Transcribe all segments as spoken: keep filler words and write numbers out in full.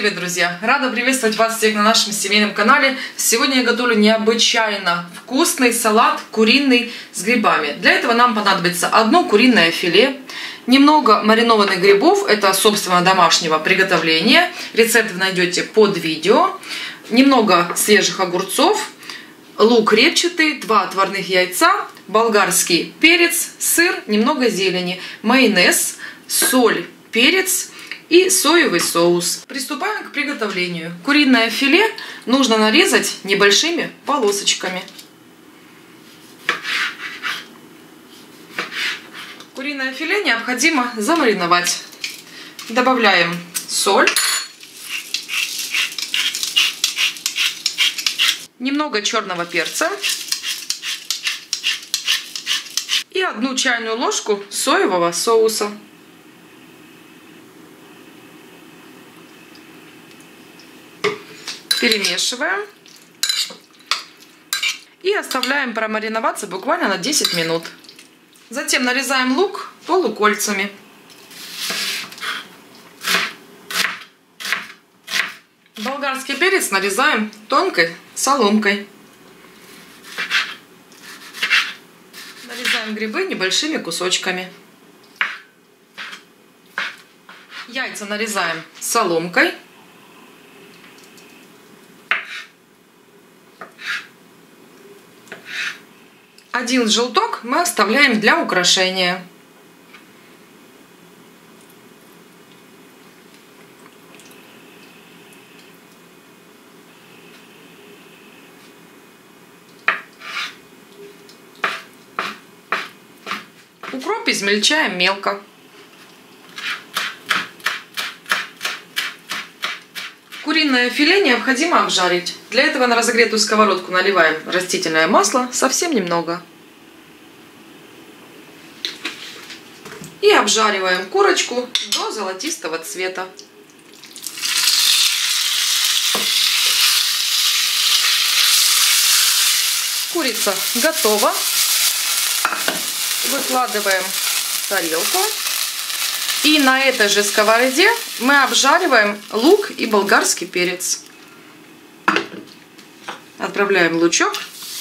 привет, друзья! Рада приветствовать вас всех на нашем семейном канале. Сегодня я готовлю необычайно вкусный салат куриный с грибами. Для этого нам понадобится одно куриное филе, немного маринованных грибов, это собственно домашнего приготовления. Рецепт вы найдете под видео. Немного свежих огурцов, лук репчатый, два отварных яйца, болгарский перец, сыр, немного зелени, майонез, соль, перец и соевый соус. Приступаем к приготовлению. Куриное филе нужно нарезать небольшими полосочками. Куриное филе необходимо замариновать. Добавляем соль, немного черного перца и одну чайную ложку соевого соуса. Перемешиваем и оставляем промариноваться буквально на десять минут. Затем нарезаем лук полукольцами. Болгарский перец нарезаем тонкой соломкой. Нарезаем грибы небольшими кусочками. Яйца нарезаем соломкой. Один желток мы оставляем для украшения. Укроп измельчаем мелко. Куриное филе необходимо обжарить. Для этого на разогретую сковородку наливаем растительное масло, совсем немного. И обжариваем курочку до золотистого цвета. Курица готова. Выкладываем в тарелку. И на этой же сковороде мы обжариваем лук и болгарский перец. Отправляем лучок.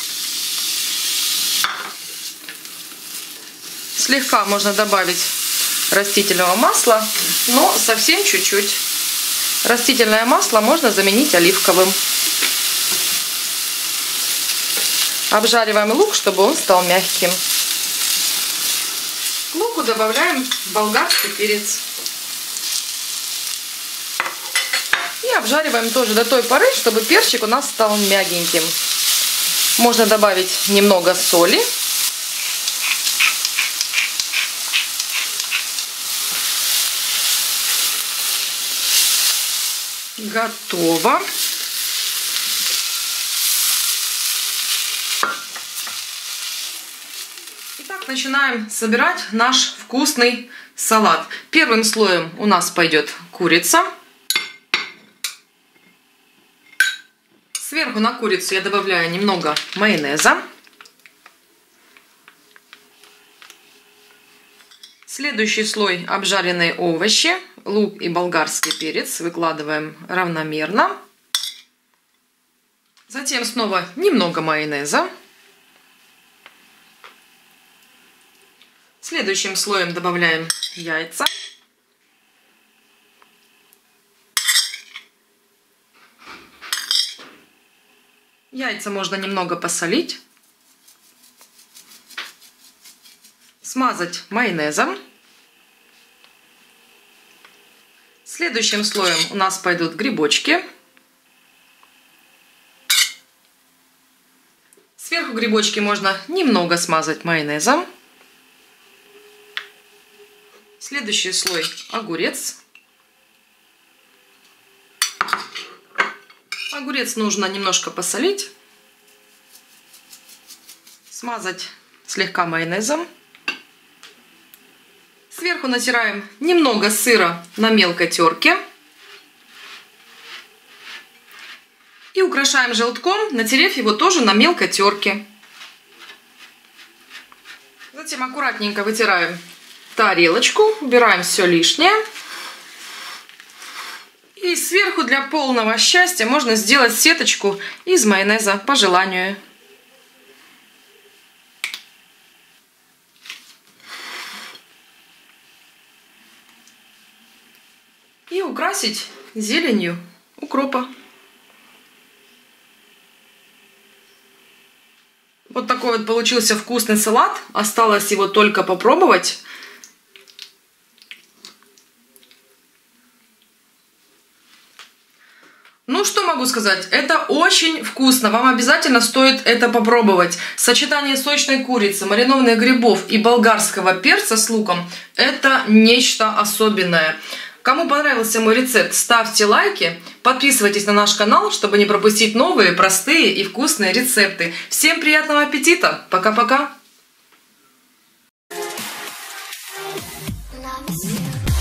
Слегка можно добавить растительного масла, но совсем чуть-чуть. Растительное масло можно заменить оливковым. Обжариваем лук, чтобы он стал мягким. К луку добавляем болгарский перец. И обжариваем тоже до той поры, чтобы перчик у нас стал мягеньким. Можно добавить немного соли. Готово. Итак, начинаем собирать наш вкусный салат. Первым слоем у нас пойдет курица. Сверху на курицу я добавляю немного майонеза. Следующий слой — обжаренные овощи, лук и болгарский перец. Выкладываем равномерно. Затем снова немного майонеза. Следующим слоем добавляем яйца. Яйца можно немного посолить. Смазать майонезом. Следующим слоем у нас пойдут грибочки. Сверху грибочки можно немного смазать майонезом. Следующий слой — огурец. Огурец нужно немножко посолить. Смазать слегка майонезом. Сверху натираем немного сыра на мелкой терке. И украшаем желтком, натерев его тоже на мелкой терке. Затем аккуратненько вытираем тарелочку, убираем все лишнее. И сверху для полного счастья можно сделать сеточку из майонеза по желанию. И украсить зеленью укропа. Вот такой вот получился вкусный салат. Осталось его только попробовать. Ну, что могу сказать? Это очень вкусно. Вам обязательно стоит это попробовать. Сочетание сочной курицы, маринованных грибов и болгарского перца с луком – это нечто особенное. Кому понравился мой рецепт, ставьте лайки, подписывайтесь на наш канал, чтобы не пропустить новые, простые и вкусные рецепты. Всем приятного аппетита! Пока-пока! Love is you.